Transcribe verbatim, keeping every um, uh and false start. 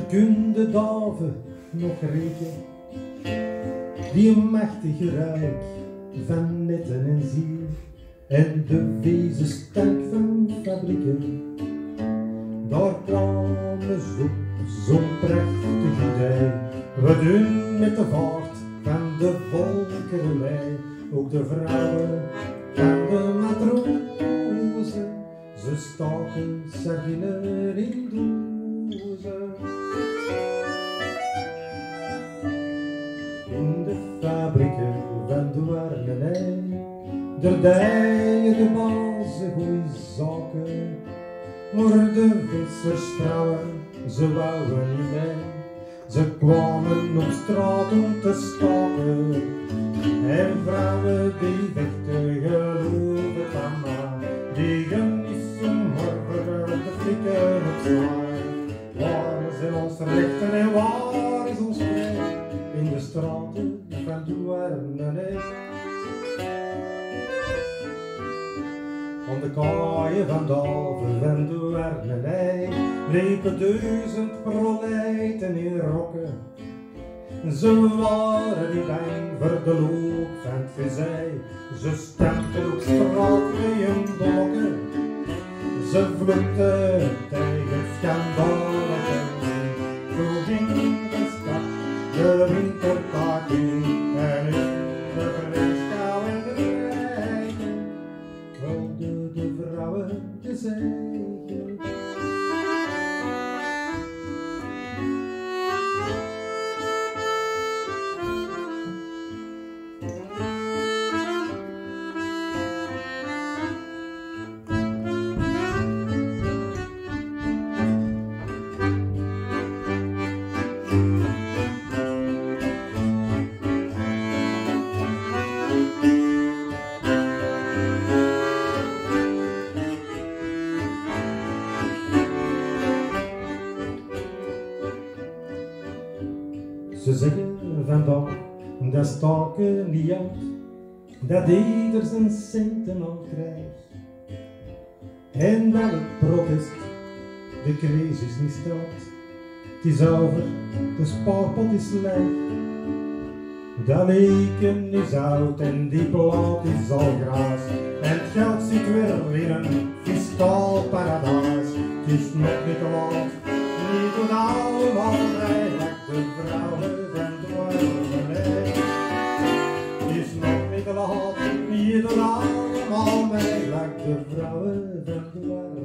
kun de daven nog rekenen, die machtige ruik van netten en ziel, en de wezen stank van fabrieken. Daar kwamen ze zo'n prachtige idee, we doen met de vaart van de volkerlei, ook de vrouwen van de matrozen, ze staken sardinen in dozen. In de fabrieken van de Warnenij, der dijen de bazen goeie zaken, maar de vissersvrouwen, ze wouden niet mee. Ze kwamen op straat om te staken, en vrouwen die vechten geloven van mij, die geniezen morgen op de flikken op zwaai. Waar zijn onze rechten en waar is ons vrij, in de straten van Douarnenez. Aan de kaaien van Dalven van Douarnenez liepen duizend proleiten in rokken. Ze waren niet bang voor de loop van het vizij, ze stampten op straat met hun blokken. Ze vloekten tegen schandalen, zo ging de stad de wintertaak in, en in de vleeskou en de rijken wilden de vrouwen de zegen. Ze zeggen vandaag dat staken niet uit, dat ieder zijn centen al krijgt, en dat het protest de crisis niet stelt. Het is over, de spaarpot is leeg, dat leken is oud en die plaat is al graas, en het geld zit weer in een fiscaal paradijs. Het is nog niet te laat, niet tot allemaal rijden de vrouwen van Douarnenez. Het is nog niet te laat, niet tot allemaal mij, lijkt de vrouwen van Douarnenez.